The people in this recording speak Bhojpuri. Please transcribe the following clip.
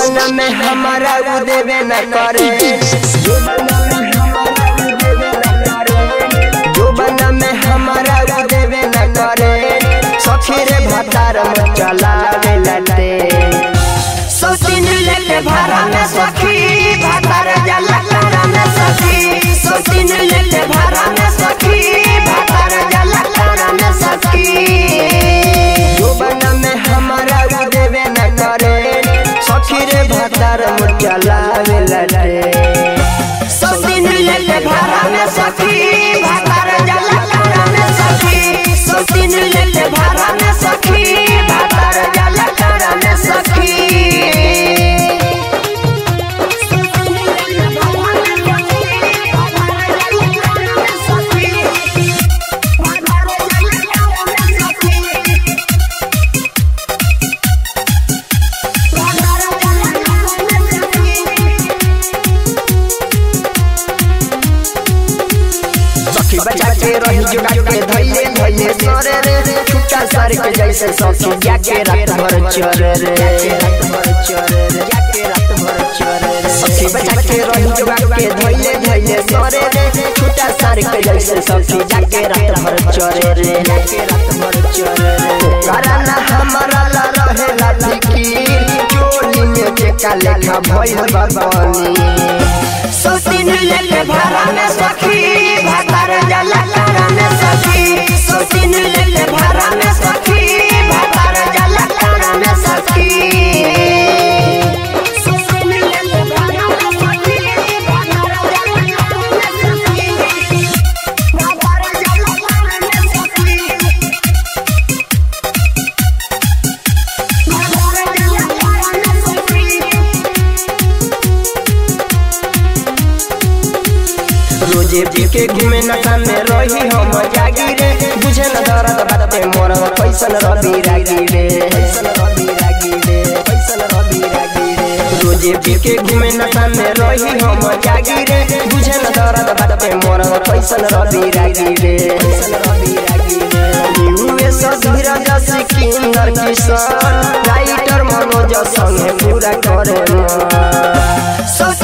बना में हमारा वो देवे न करे, जो बना में हमारा वो देवे न करे। सखी रे भतार में चलावे लटे, सोतीन लेके भारा में सखी भतार जला तारा में सखी, सोतीन लेके भारा में सखी भतार जला तारा में सखी। जो बना में हमारा वो देवे न करे, सखी रे भतार में चलावे लटे, सोतीन लेके भारा में सखी भतार जला तारा में सखी, सोतीन लेके भारा में सखी भतार जला तारा में सखी। बचा के रही जुगा के धैले धैले सरे रे, छुट्टा सर के जैसे सखी जाके रात भर चरे रे, सखी बचा के रही जुगा के धैले धैले सरे रे, छुट्टा सर के जैसे सखी जाके रात भर चरे रे, कराना हमारा ला रहे ला फिकीर, चोली में के काले खा भइल बाबानी, सोतीन लेके भारा में सखी भतार जला तारा में सखी, सोतीन लेके भारा में सखी भतार जला तारा में सखी। सोतीन लेके भारा में सखी भतार जला तारा में सखी, भतार जला तारा में सखी, भतार जला तारा में सखी। रोजे पी के घूमे नशा में रही हम जागी रे, बुझे न दर्द बाते मोर कैसन रवि रागी रे, कैसन रवि रागी रे, कैसन रवि रागी रे। रोजे पी के घूमे नशा में रही हम जागी रे, बुझे न दर्द बाते मोर कैसन रवि रागी रे, कैसन रवि रागी रे। यूएस धीरज सिकंदर किशन राइटर मनोज संगे पूरा करे मन।